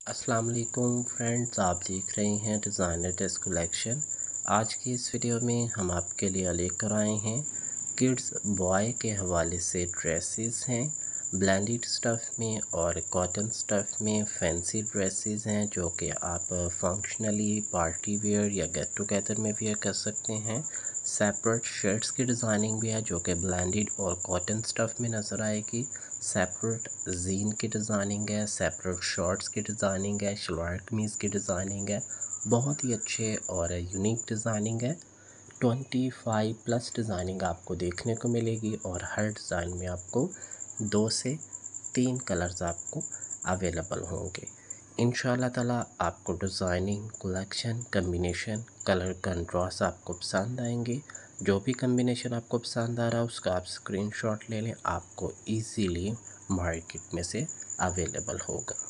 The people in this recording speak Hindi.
अस्सलाम वालेकुम फ्रेंड्स, आप देख रहे हैं डिज़ाइनर ड्रेस कलेक्शन। आज की इस वीडियो में हम आपके लिए लेकर आए हैं किड्स बॉय के हवाले से ड्रेसेस हैं। ब्लेंडेड स्टफ़ में और कॉटन स्टफ़ में फैंसी ड्रेसेस हैं जो कि आप फंक्शनली पार्टी वेयर या गेट टुगेदर में वेयर कर सकते हैं। सेपरेट शर्ट्स की डिज़ाइनिंग भी है जो कि ब्लेंडेड और कॉटन स्टफ़ में नज़र आएगी। सेपरेट जीन की डिज़ाइनिंग है, सेपरेट शॉर्ट्स की डिज़ाइनिंग है, शलवार कमीज़ की डिज़ाइनिंग है। बहुत ही अच्छे और यूनिक डिज़ाइनिंग है। 25 प्लस डिज़ाइनिंग आपको देखने को मिलेगी और हर डिज़ाइन में आपको 2 से 3 कलर्स आपको अवेलेबल होंगे। इंशाल्लाह ताला आपको designing, collection, combination, colour contrast आपको पसंद आएंगे। जो भी कम्बिनेशन आपको पसंद आ रहा है उसका आप स्क्रीनशॉट ले लें, आपको इजीली मार्केट में से अवेलेबल होगा।